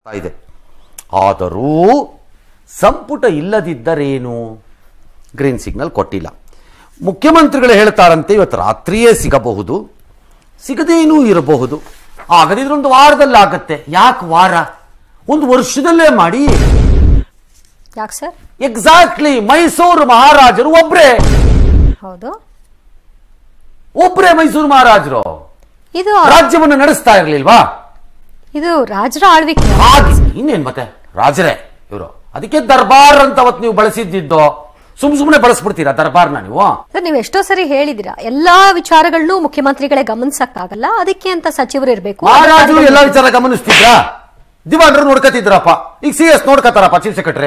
ಇದೆ. ಆದರೂ ಸಂಪುಟ ಇಲ್ಲದಿದ್ದರೇನು ಗ್ರೀನ್ ಸಿಗ್ನಲ್ ಕೊಟ್ಟಿಲ್ಲ. ಮುಖ್ಯಮಂತ್ರಿಗಳು ಹೇಳ್ತಾರಂತೆ ಇವತ್ತು ರಾತ್ರಿಯೇ ಸಿಗಬಹುದು, ಸಿಗದೇನೂ ಇರಬಹುದು, ಆಗದಿದ್ರೆ ಒಂದು ವಾರದಲ್ಲಿ ಆಗತ್ತೆ. ಯಾಕೆ ವಾರ? ಒಂದು ವರ್ಷದಲ್ಲೇ ಮಾಡಿ. ಯಾಕೆ ಸರ್? ಎಕ್ಸಾಕ್ಟ್ಲಿ. ಮೈಸೂರು ಮಹಾರಾಜರು ಒಬ್ರೇ. ಹೌದು, ಒಬ್ರೇ ಮೈಸೂರು ಮಹಾರಾಜರು. ಇದು ರಾಜ್ಯವನ್ನು ನಡೆಸ್ತಾ ಇರ್ಲಿಲ್ವಾ? ಇದು ರಾಜರ ಆಳ್ವಿಕೆ. ಇನ್ನೇನ್ ಮತ್ತೆ ರಾಜರೇ ಇವರು. ಅದಕ್ಕೆ ದರ್ಬಾರ್ ಅಂತ ಅವತ್ತು ನೀವು ಬಳಸಿದ್ದು. ಸುಮ್ನೆ ಬಳಸ್ಬಿಡ್ತೀರಾ ದರ್ಬಾರ್ನ ನೀವು? ಸರ್, ನೀವು ಎಷ್ಟೋ ಸರಿ ಹೇಳಿದಿರಾ ಎಲ್ಲಾ ವಿಚಾರಗಳನ್ನು ಮುಖ್ಯಮಂತ್ರಿಗಳೇ ಗಮನಿಸಕ್ಕಾಗಲ್ಲ, ಅದಕ್ಕೆ ಅಂತ ಸಚಿವರು ಇರಬೇಕು. ಮಹಾರಾಜರು ಎಲ್ಲಾ ವಿಚಾರ ಗಮನಿಸ್ತಿದ್ರ? ದಿವಾನರು ನೋಡ್ಕತಿದ್ರಪ್ಪ. ಈಗ CS ನೋಡ್ಕತಾರಪ್ಪ, ಚೀಫ್ ಸೆಕ್ರೆಟರಿ.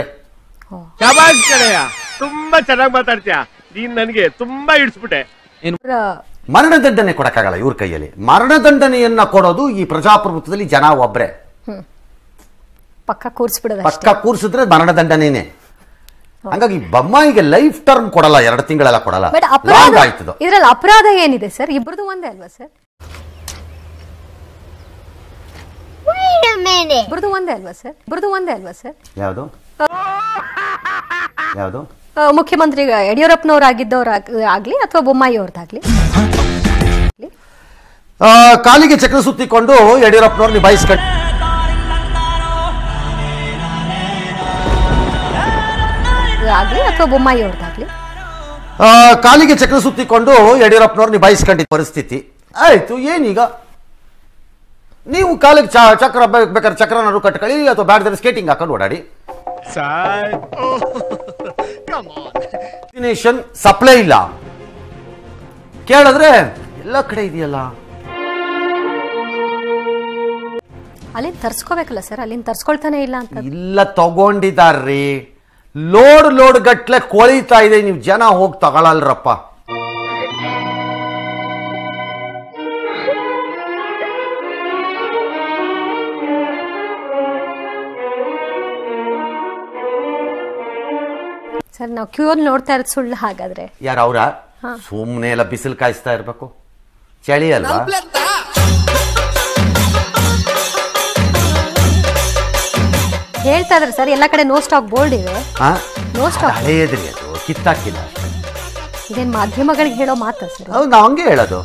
ತುಂಬಾ ಚೆನ್ನಾಗಿ ಮಾತಾಡ್ತೀಯ ನೀನ್, ನನಗೆ ತುಂಬಾ ಇಡ್ಸ್ಬಿಟ್ಟೆ. ಮರಣದಂಡನೆ ಕೊಡಕ್ಕಾಗಲ್ಲ ಇವ್ರ ಕೈಯಲ್ಲಿ. ಮರಣದಂಡನೆಯನ್ನ ಕೊಡೋದು ಈ ಪ್ರಜಾಪ್ರಭುತ್ವದಲ್ಲಿ ಜನ ಒಬ್ರೆ. ಪಕ್ಕ ಕೂರಿಸ್ಬಿಡೋದು, ಪಕ್ಕ ಕೂರಿಸಿದ್ರೆ ಮರಣದಂಡನೇನೆ. ಹಂಗಾಗಿ ಬೊಮ್ಮಾಯಿಗೆ ಲೈಫ್ ಟರ್ಮ್ ಕೊಡಲ್ಲ, 2 ತಿಂಗಳೆಲ್ಲ ಕೊಡಲ್ಲ. ಇದ್ರಲ್ಲಿ ಅಪರಾಧ ಏನಿದೆ ಸರ್? ಇಬ್ಬರದು ಒಂದೇ ಅಲ್ವಾ ಸರ್? ಇಬ್ಬರದು ಒಂದೇ ಅಲ್ವಾ ಸರ್? ಇಬ್ಬರದು ಒಂದೇ ಅಲ್ವಾ ಸರ್? ಯಾವುದು ಯಾವುದು? ಮುಖ್ಯಮಂತ್ರಿ ಯಡಿಯೂರಪ್ಪನವರಾಗಿದ್ದವರಾಗ್ಲಿ ಅಥವಾ ಬೊಮ್ಮಾಯಿ ಅವ್ರದ್ದಾಗ್ಲಿ, ಕಾಲಿಗೆ ಚಕ್ರ ಸುತ್ತಿಕೊಂಡು ಯಡಿಯೂರಪ್ಪನವ್ರು ನಿಭಾಯಿಸ್ಕೊಂಡು ಆಗ್ಲಿ ಅಥವಾ ಬೊಮ್ಮಾಯಿ ಅವ್ರದ್ದಾಗ್ಲಿ, ಕಾಲಿಗೆ ಚಕ್ರ ಸುತ್ತಿಕೊಂಡು ಯಡಿಯೂರಪ್ಪನವ್ರು ನಿಭಾಯಿಸ್ಕೊಂಡಿದ್ದ ಪರಿಸ್ಥಿತಿ ಆಯ್ತು. ಏನೀಗ ನೀವು ಕಾಲಿಗೆ ಚಕ್ರ ಬೇಕಾದ್ರೆ ಚಕ್ರನಾರು ಕಟ್ಕೊಳ್ಳಿ, ಅಥವಾ ಬ್ಯಾಡ್ದ್ರೆ ಸ್ಕೇಟಿಂಗ್ ಹಾಕೊಂಡು ಓಡಾಡಿ. ಸಪ್ಲೈ ಇಲ್ಲ ಕೇಳಿದ್ರೆ ಎಲ್ಲ ಕಡೆ ಇದೆಯಲ್ಲ. ಅಲ್ಲಿಂದ ತರ್ಸ್ಕೋಬೇಕಲ್ಲ ಸರ್? ಅಲ್ಲಿಂದ ತರ್ಸ್ಕೊಳ್ತಾನೆ ಇಲ್ಲ ಅಂತ. ಇಲ್ಲ, ತಗೊಂಡಿದಾರ್ರಿ. ಲೋಡ್ ಗಟ್ಲೆ ಕೊಳಿತಾ ಇದೆ. ನೀವು ಜನ ಹೋಗಿ ತಗೊಳಲ್ರಪ್ಪ. ಸರ್, ನಾವು ಕ್ಯೂ ಅಲ್ಲಿ ನೋಡ್ತಾ ಇರೋದು ಸುಳ್ಳು ಹಾಗಾದ್ರೆ? ಯಾರು ಅವ್ರ? ಸುಮ್ಮನೆ ಎಲ್ಲ ಬಿಸಿಲು ಕಾಯಿಸ್ತಾ ಇರ್ಬೇಕು, ಚಳಿ ಅಲ್ವಾ? ಹೇಳ್ತಾ ಇದ್ರೆ ಸರ್, ಎಲ್ಲ ಕಡೆ ನೋ ಸ್ಟಾಕ್ ಬೋರ್ಡ್ ಇದೆ. ನೋ ಸ್ಟಾಕ್ ಹಳೆಯದ್ರಿ, ಅದು ಕಿತ್ತಾಕಿಲ್ಲ. ಇದೇನ್ ಮಾಧ್ಯಮಗಳಿಗೆ ಹೇಳೋ ಮಾತಾ ಸರ್? ಹೌದು, ನಾವು ಹಂಗೆ ಹೇಳೋದು.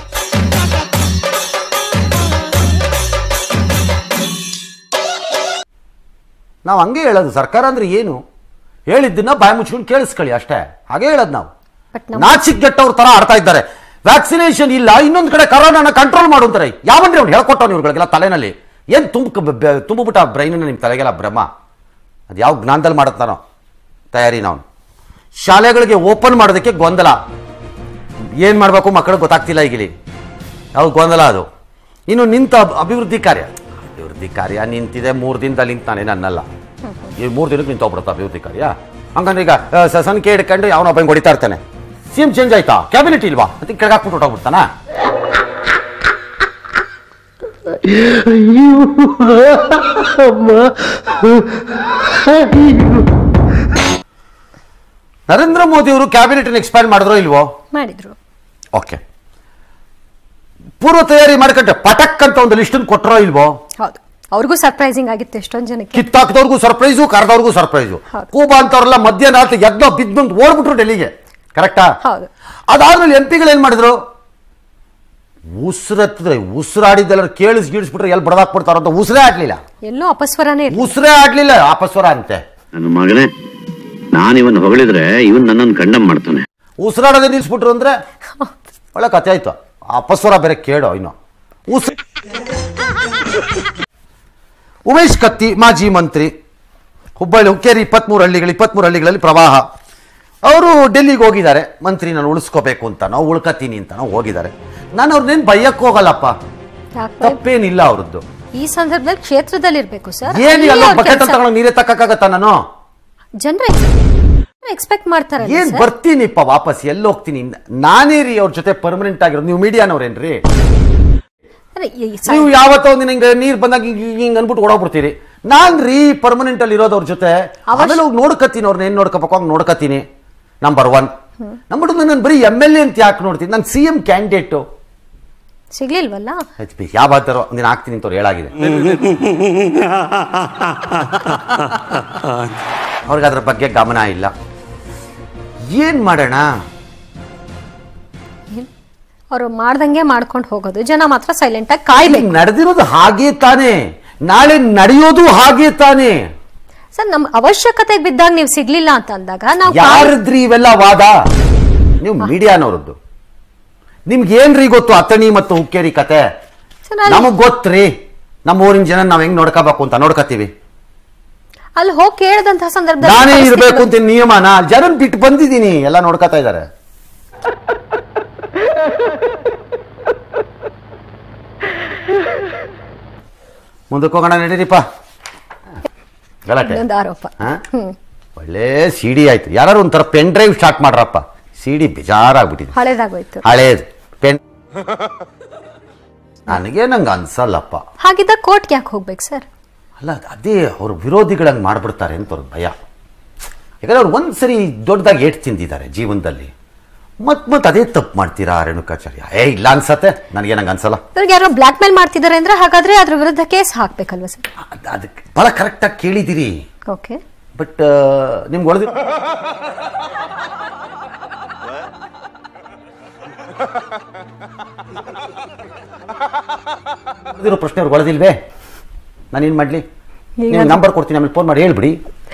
ನಾವು ಹಂಗೆ ಹೇಳೋದು. ಸರ್ಕಾರ ಅಂದ್ರೆ ಏನು ಹೇಳಿದ್ದನ್ನ ಬಾಯಿ ಮುಚ್ಕೊಂಡು ಕೇಳಿಸ್ಕೊಳ್ಳಿ ಅಷ್ಟೇ. ಹಾಗೆ ಹೇಳೋದು ನಾವು. ನಾಚಿಕೆಟ್ಟವ್ರ ತರ ಆಡ್ತಾ ಇದ್ದಾರೆ. ವ್ಯಾಕ್ಸಿನೇಷನ್ ಇಲ್ಲ, ಇನ್ನೊಂದು ಕಡೆ ಕರೋನಾನ ಕಂಟ್ರೋಲ್ ಮಾಡುತ್ತಾರೆ. ಯಾವನ್ರಿ ಅವ್ನು ಹೇಳ್ಕೊಟ್ಟವ್ನು ಇವ್ರಿಗೆಲ್ಲ ತಲೆನಲ್ಲಿ? ಏನು ತುಂಬಿಬಿಟ್ಟ ಬ್ರೈನನ್ನ ನಿಮ್ಮ ತಲೆಗೆಲ್ಲ ಭ್ರಮ. ಅದು ಯಾವ ಜ್ಞಾನದಲ್ಲಿ ಮಾಡುತ್ತಾನೋ ತಯಾರಿ. ನಾವು ಶಾಲೆಗಳಿಗೆ ಓಪನ್ ಮಾಡೋದಕ್ಕೆ ಗೊಂದಲ. ಏನು ಮಾಡಬೇಕು ಮಕ್ಕಳಿಗೆ ಗೊತ್ತಾಗ್ತಿಲ್ಲ ಈಗಿಲಿ. ಯಾವ ಗೊಂದಲ ಅದು. ಇನ್ನು ನಿಂತ ಅಭಿವೃದ್ಧಿ ಕಾರ್ಯ ನಿಂತಿದೆ. 3 ದಿನದಲ್ಲಿ ನಿಂತು ನಾನೇನು ಅನ್ನಲ್ಲ. ಈ 3 ದಿನಕ್ಕೆ ನಿಂತೋಗ್ಬಿಡುತ್ತೆ ಅಭಿವೃದ್ಧಿ ಕಾರ್ಯ. ಹಂಗಂದ್ರೆ ಈಗ ಸಂಖ್ಯೆ ಹಿಡ್ಕೊಂಡು ಅವನೊಬ್ಬ ಹೊಡಿತಾ ಇರ್ತಾನೆ. CM ಚೇಂಜ್ ಆಯ್ತಾ, ಕ್ಯಾಬಿನೆಟ್ ಇಲ್ವಾ ಅಂತ ಕೆಳಗಾಕ್ಬಿಟ್ಟು ಹೊಟ್ಟೋಗ್ಬಿಡ್ತಾನ. ನರೇಂದ್ರ ಮೋದಿ ಅವರು ಕ್ಯಾಬಿನೆಟ್ ಎಕ್ಸ್ಪ್ಯಾಂಡ್ ಮಾಡಿದ್ರೋ ಇಲ್ವೋ? ಮಾಡಿದ್ರು. ಓಕೆ, ಪೂರ್ವ ತಯಾರಿ ಮಾಡ್ಕೊಂಡೆ ಪಟಕ್ ಅಂತ ಒಂದು ಲಿಸ್ಟ್ ಕೊಟ್ಟರೋ ಇಲ್ವೋ? ಹೌದು, ಅವ್ರಿಗೂ ಸರ್ಪ್ರೈಸಿಂಗ್ ಆಗಿತ್ತು. ಎಷ್ಟೊಂದು ಜನಕ್ಕೆ ಕಿತ್ತಾಕ್ದವ್ರಿಗೂ ಸರ್ಪ್ರೈಸು, ಕರೆದವ್ರಿಗೂ ಸರ್ಪ್ರೈಸು. ಕೂಬಾ ಅಂತವ್ರೆಲ್ಲ ಮಧ್ಯಾಹ್ನ ಎದ್ದೋ ಬಿದ್ದು ಓಡ್ಬಿಟ್ರು ಡೆಲ್ಲಿಗೆ. ಕರೆಕ್ಟಾ? ಹೌದು. ಅದಾದ್ಮೇಲೆ MP ಏನ್ ಮಾಡಿದ್ರು? ಉಸಿರತ್ತಿದ್ರೆ ಉಸಿರಾಡಿದ್ದೆಲ್ಲ ಗೀಳಿಸ್ಬಿಟ್ರೆ ಎಲ್ಲಿ ಬಡದಾಕ್ಬಿಡ್ತಾರ ಅಂತ ಉಸಿರೇ ಆಡ್ಲಿಲ್ಲ. ಎಲ್ಲೋ ಅಪಸ್ವರನೇ, ಉಸಿರೇ ಆಡ್ಲಿಲ್ಲ. ಅಪಸ್ವರ ಅಂತೆ. ನನ್ನ ಮಗನೇ, ನಾನು ಇವನ್ ಹೊಗಳಿದ್ರೆ ಇವನ್ ನನ್ನನ್ನು ಕಂಡಮ್ ಮಾಡ್ತಾನೆ. ಉಸಿರಾಡೋದೇ ನಿಲ್ಸ್ಬಿಟ್ರು ಅಂದ್ರೆ ಒಳ್ಳೆ ಕಥೆ ಆಯ್ತು. ಅಪಸ್ವರ ಬೇರೆ ಕೇಳೋ. ಇನ್ನು ಉಮೇಶ್ ಕತ್ತಿ ಮಾಜಿ ಮಂತ್ರಿ, ಹುಬ್ಬಳ್ಳಿ ಹುಕ್ಕೇರಿ 23 ಹಳ್ಳಿಗಳಲ್ಲಿ ಪ್ರವಾಹ. ಅವರು ಡೆಲ್ಲಿಗೆ ಹೋಗಿದ್ದಾರೆ. ಮಂತ್ರಿ ನಾನು ಉಳಿಸ್ಕೋಬೇಕು ಅಂತಾನೋ ಉಳ್ಕತೀನಿ ಅಂತಾನೋ ಹೋಗಿದ್ದಾರೆ. ನಾನು ಅವ್ರನ್ನೇನು ಬೈಯಕ್ಕೆ ಹೋಗಲ್ಲಪ್ಪ, ತಪ್ಪೇನಿಲ್ಲ ಅವ್ರದ್ದು. ಈ ಸಂದರ್ಭದಲ್ಲಿ ಕ್ಷೇತ್ರದಲ್ಲಿ ಇರ್ಬೇಕು ಸರ್. ಏನಿಲ್ಲ, ಬಕೆಟ್ ಅಂತ ನೀರೇ ತಕ್ಕಾಗತ್ತ? ನಾನು ಜನರ ಎಕ್ಸ್ಪೆಕ್ಟ್ ಮಾಡ್ತಾರೆ. ಏನ್ ಬರ್ತೀನಿಪ್ಪ ವಾಪಸ್, ಎಲ್ಲಿ ಹೋಗ್ತೀನಿ? ನಾನೇ ರೀ ಅವ್ರ ಜೊತೆ ಪರ್ಮನೆಂಟ್ ಆಗಿರೋದು. ನೀವು ಮೀಡಿಯಾನವ್ರೇನ್ರಿ? ನೀವು ಯಾವತ್ತೋ ಒಂದಿನ ಹಿಂಗ ನೀರ್ ಬಂದಾಗ ಹಿಂಗ್ ಅನ್ಬಿಟ್ಟು ಓಡೋಗ್ಬಿಡ್ತೀರಿ. ನಾನ್ ರೀ ಪರ್ಮನೆಂಟ್ ಅಲ್ಲಿ ಇರೋದು ಅವ್ರ ಜೊತೆ. ಆಮೇಲೆ ಹೋಗಿ ನೋಡ್ಕತ್ತೀನಿ, ಅವ್ರನ್ನ ಏನ್ ನೋಡ್ಕೋಬೇಕು ನೋಡ್ಕತ್ತೀನಿ. ನಂಬರ್ 1. ನಂಬರ್ 2, ನಾನು ಬರೀ MLA ಅಂತ ಯಾಕೆ ನೋಡ್ತೀನಿ? ನಾನು CM ಕ್ಯಾಂಡಿಡೇಟು. ಸಿಗ್ಲಿಲ್ವಲ್ಲ? ಯಾವ ಬಾದ್ದಾರೋ ನೀನು ಹಾಕ್ತೀನಿ ಅಂತವ್ರು ಹೇಳಾಗಿದೆ. ಅವ್ರಿಗೆ ಅದ್ರ ಬಗ್ಗೆ ಗಮನ ಇಲ್ಲ. ಏನ್ ಮಾಡೋಣ? ಅವರು ಮಾಡ್ದಂಗೆ ಮಾಡ್ಕೊಂಡು ಹೋಗೋದು, ಜನ ಮಾತ್ರ ಸೈಲೆಂಟ್ ಆಗಿ ಕಾಯ್ಬೇಕು. ನಡೆದಿರೋದು ಹಾಗೆ ತಾನೇ, ನಾಳೆ ನಡೆಯೋದು ಹಾಗೆ ತಾನೇ. ಸರ್, ನಮ್ ಅವಶ್ಯಕತೆಗೆ ಬಿದ್ದಾಗ ನೀವು ಸಿಗ್ಲಿಲ್ಲ ಅಂತ ಅಂದಾಗ ನಾವು ಯಾರದ್ರಿ ಇವೆಲ್ಲ ವಾದ? ನೀವು ಮೀಡಿಯಾನವರದ್ದು. ನಿಮ್ಗೆ ಏನ್ರಿ ಗೊತ್ತು ಅತಣಿ ಮತ್ತು ಹುಕ್ಕೇರಿ ಕತೆ? ನಮಗ್ ಗೊತ್ತ್ರಿ, ನಮ್ಮ ಊರಿನ ಜನ ನಾವ್ ಹೆಂಗ್ ನೋಡ್ಕೋಬೇಕು ಅಂತ ನೋಡ್ಕೋತೀವಿ. ಅಲ್ಲಿ ಹೋಗಿ ಕೇಳದಂತಹ ಸಂದರ್ಭದಲ್ಲಿ ನಾನೇ ಇರ್ಬೇಕು ಅಂತ ನಿಯಮನ ಜನ ಬಿಟ್ಟು ಬಂದಿದ್ದೀನಿ, ಎಲ್ಲ ನೋಡ್ಕೋತಾ ಇದ್ದಾರೆ. ಮುಂದಕ್ಕೆ ಹೋಗೋಣ ನಡೀರಿಪ್ಪ. ಗಲಾಟೆ ಆರೋಪ. ಒಳ್ಳೆ ಸಿಡಿ ಆಯ್ತು. ಯಾರು ಒಂಥರ ಪೆನ್ ಡ್ರೈವ್ ಸ್ಟಾರ್ಟ್ ಮಾಡ್ರಪ್ಪ. ಸಿಡಿ ಬೇಜಾರಾಗ್ಬಿಟ್ಟಿದೆ, ಹಳೇದಾಗೋಯ್ತು. ಹಳೇದು ಪೆನ್. ನಂಗೆ ಅನ್ಸಲ್ಲಪ್ಪ. ಹಾಗಿದ್ದ ಕೋರ್ಟ್ಗೆ ಯಾಕೆ ಹೋಗ್ಬೇಕು ಸರ್? ಅಲ್ಲ, ಅದೇ ಅವ್ರ ವಿರೋಧಿಗಳಂಗೆ ಮಾಡ್ಬಿಡ್ತಾರೆ ಅಂತ ಅವ್ರಿಗೆ ಭಯ. ಯಾಕಂದ್ರೆ ಅವ್ರು ಒಂದ್ಸರಿ ದೊಡ್ಡದಾಗಿ ಏಟ್ ತಿಂದಿದ್ದಾರೆ ಜೀವನದಲ್ಲಿ. ಮತ್ ಅದೇ ತಪ್ಪು ಮಾಡ್ತೀರಾ ರೇಣುಕಾಚಾರ್ಯ? ಇಲ್ಲ ಅನ್ಸತ್ತೆ ನನಗೆ, ನಂಗೆ ಅನ್ಸಲ್ಲ. ಯಾರೋ ಬ್ಲಾಕ್ ಮೇಲ್ ಮಾಡ್ತಿದ್ದಾರೆ ಅಂದ್ರೆ ಹಾಗಾದ್ರೆ ಅದ್ರ ವಿರುದ್ಧ ಕೇಸ್ ಹಾಕ್ಬೇಕಲ್ವಾ ಸರ್? ಅದಕ್ಕೆ ಬಹಳ ಕರೆಕ್ಟಾಗಿ ಕೇಳಿದಿರಿ. ಓಕೆ, ಬಟ್ ನಿಮ್ಗೆ ಒಳದಿರೋ ಪ್ರಶ್ನೆ ಅವ್ರಿಗೆ ಒಳದಿಲ್ವೇ? ನಾನೇನ್ ಮಾಡ್ಲಿ? ನೀವು ನಂಬರ್ ಕೊಡ್ತೀನಿ, ಆಮೇಲೆ ಫೋನ್ ಮಾಡಿ ಹೇಳ್ಬಿಡಿ.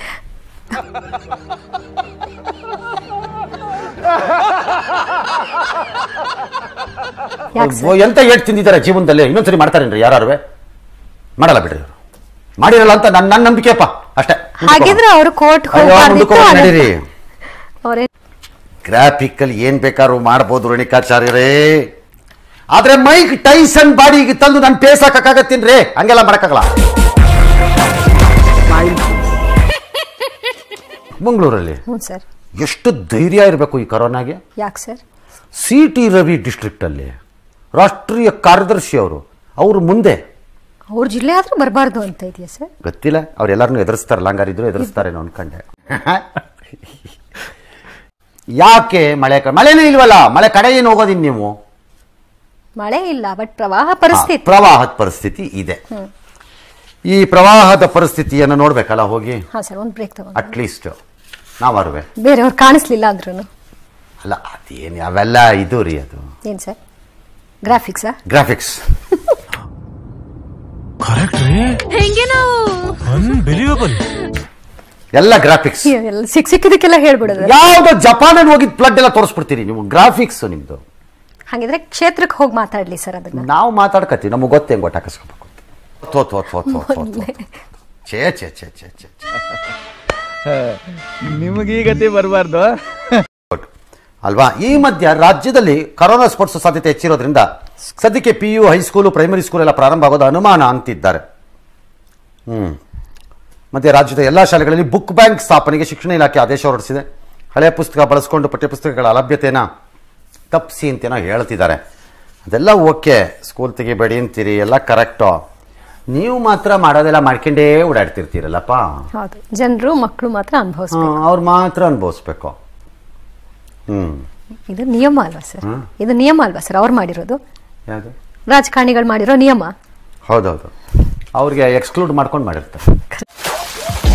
ಎಂತ ಏಟ್ ತಿಂದಿದ್ದಾರೆ ಜೀವನದಲ್ಲಿ, ಇನ್ನೊಂದ್ಸರಿ ಮಾಡ್ತಾರೇನ್ರಿ ಯಾರು? ಮಾಡಲ್ಲ ಬಿಡ್ರಿ, ಅವರು ಮಾಡಿರಲ್ಲ ಅಂತ ನನ್ನ ನಂಬಿಕೆಪ್ಪ ಅಷ್ಟೇ. ಹಾಗಿದ್ರೆ ಅವರು ಕೋರ್ಟ್ ನಡೀರಿ. ಗ್ರಾಫಿಕಲ್ ಏನ್ ಬೇಕಾದ್ರೂ ಮಾಡ್ಬೋದು ರೇಣುಕಾಚಾರ್ಯರೇ, ಆದ್ರೆ ಮೈಕ್ ಟೈಸನ್ ಬಾಡಿಗೆ ತಂದು ನಾನು ಫೇಸ್ ಹಾಕಕ್ಕಾಗತ್ತೀನ್ರಿ? ಹಂಗೆಲ್ಲ ಮಾಡಕ್ಕಾಗಲ್ಲ. ಮಂಗಳೂರಲ್ಲಿ ಎಷ್ಟು ಧೈರ್ಯ ಇರಬೇಕು ಈ ಕೊರೋನಾಗೆ. ಯಾಕೆ ಸರ್? CT ರವಿ ಡಿಸ್ಟ್ರಿಕ್ಟ್ ಅಲ್ಲಿ ರಾಷ್ಟ್ರೀಯ ಕಾರ್ಯದರ್ಶಿ ಅವರು ಮುಂದೆ ಅವ್ರ ಜಿಲ್ಲೆ ಆದ್ರೂ ಬರಬಾರ್ದು ಅಂತ ಇದೆಯಾ ಸರ್? ಗೊತ್ತಿಲ್ಲ, ಅವ್ರೆಲ್ಲರನ್ನೂ ಎದುರಿಸ್ತಾರಲ್ಲ, ಹಂಗಾರಿದ್ರು ಎದುರಿಸ್ತಾರೇನೋ ಅನ್ಕೊಂಡೆ. ಯಾಕೆ ಮಳೆನೇ ಇಲ್ವಲ್ಲ? ಮಳೆ ಕಡೆ ಏನು ಹೋಗೋದಿನ್ ನೀವು? ಮಳೆ ಇಲ್ಲ, ಬಟ್ ಪ್ರವಾಹದ ಪರಿಸ್ಥಿತಿ ಇದೆ. ಈ ಪ್ರವಾಹದ ಪರಿಸ್ಥಿತಿಯನ್ನು ನೋಡ್ಬೇಕಲ್ಲ ಹೋಗಿ. ಒಂದು ಬ್ರೇಕ್ ತಗೊಂಡು ಅಟ್ಲೀಸ್ಟ್ ನಾವಾರುವೆ ಬೇರೆಯವ್ರು ಕಾಣಿಸ್ಲಿಲ್ಲ ಅಂದ್ರೂ ಅಲ್ಲ, ಅದೇನು ಅವೆಲ್ಲ ಇದು ರೀ. ಅದು ಏನ್ ಸರ್? ಗ್ರಾಫಿಕ್ಸ್ ಎಲ್ಲ ಗ್ರಾಫಿಕ್ಸ್ ಸಿಕ್ಕಿದಕ್ಕೆಲ್ಲ ಹೇಳ್ಬಿಡೋದು. ಯಾವ್ದೋ ಜಪಾನಲ್ಲಿ ಹೋಗಿದ್ ಪ್ಲಡ್ ಎಲ್ಲ ತೋರಿಸ್ಬಿಡ್ತೀರಿ ನೀವು. ಗ್ರಾಫಿಕ್ಸ್ ನಿಮ್ದು. ಹಾಗಿದ್ರೆ ಕ್ಷೇತ್ರಕ್ಕೆ ಹೋಗಿ ಮಾತಾಡ್ಲಿ ಸರ್. ಅದನ್ನ ನಾವು ಮಾತಾಡ್ಕತ್ತೀವಿ, ನಮಗೆ ಗೊತ್ತೇ ಹೆಂಗ್ ಹಾಕಿಸ್ಕೋಬೇಕು. ನಿಮಗೀಗತಿ ಬರಬಾರ್ದು ಅಲ್ವಾ? ಈ ಮಧ್ಯ ರಾಜ್ಯದಲ್ಲಿ ಕೊರೋನಾ ಸ್ಫೋಟಿಸೋ ಸಾಧ್ಯತೆ ಹೆಚ್ಚಿರೋದ್ರಿಂದ ಸದ್ಯಕ್ಕೆ PU, ಹೈಸ್ಕೂಲು, ಪ್ರೈಮರಿ ಸ್ಕೂಲ್ ಎಲ್ಲ ಪ್ರಾರಂಭ ಆಗೋದು ಅನುಮಾನ ಅಂತಿದ್ದಾರೆ. ಮತ್ತೆ ರಾಜ್ಯದ ಎಲ್ಲ ಶಾಲೆಗಳಲ್ಲಿ ಬುಕ್ ಬ್ಯಾಂಕ್ ಸ್ಥಾಪನೆಗೆ ಶಿಕ್ಷಣ ಇಲಾಖೆ ಆದೇಶ ಹೊರಡಿಸಿದೆ. ಹಳೆಯ ಪುಸ್ತಕ ಬಳಸ್ಕೊಂಡು ಪಠ್ಯಪುಸ್ತಕಗಳ ಅಲಭ್ಯತೆನ ತಪ್ಪಿಸಿ ಅಂತೇನೋ ಹೇಳ್ತಿದ್ದಾರೆ. ಅದೆಲ್ಲ ಓಕೆ, ಸ್ಕೂಲ್ ತೆಗಿಬೇಡಿ ಅಂತೀರಿ, ಎಲ್ಲ ಕರೆಕ್ಟು. ನೀವು ಮಾತ್ರ ಮಾಡೋದೆಲ್ಲ ಮಾಡ್ಕೊಂಡೇ ಓಡಾಡ್ತಿರ್ತೀರಲ್ಲಪ್ಪ. ಜನರು ಮಕ್ಕಳು ಮಾತ್ರ ಅನುಭವಿಸ್ಬೇಕು, ಅವ್ರು ಮಾತ್ರ ಅನುಭವಿಸ್ಬೇಕು. ಇದು ನಿಯಮ ಅಲ್ವಾ ಸರ್? ಇದು ನಿಯಮ ಅಲ್ವಾ ಸರ್ ಅವ್ರು ಮಾಡಿರೋದು? ಯಾವುದು? ರಾಜಕಾರಣಿಗಳು ಮಾಡಿರೋ ನಿಯಮ. ಹೌದೌದು, ಅವ್ರಿಗೆ ಎಕ್ಸ್ಕ್ಲೂಡ್ ಮಾಡ್ಕೊಂಡು ಮಾಡಿರ್ತಾರೆ.